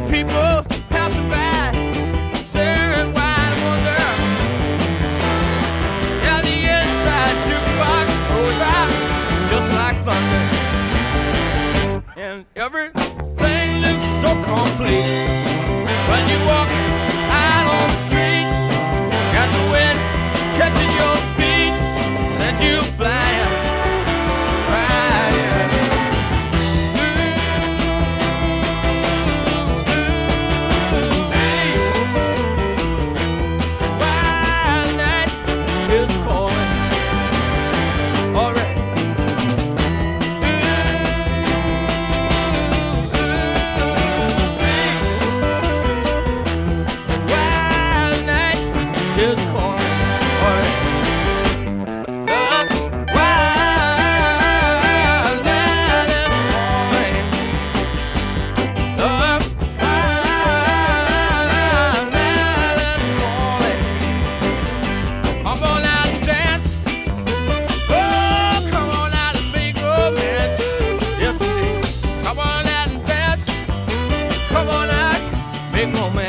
people passing by, staring wide wonder. Yeah, the inside jukebox goes out just like thunder, and everything looks so complete when you walk out on the street, and the wind catches your feet, sends you flying. Is calling, alright. The wild night is calling. The wild night is calling. Come on out and dance. Oh, come on out and make romance. Yes, indeed. Come on out and dance. Come on out, make romance.